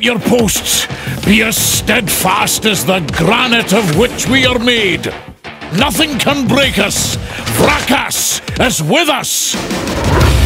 at your posts. Be as steadfast as the granite of which we are made. Nothing can break us. Fracas is with us.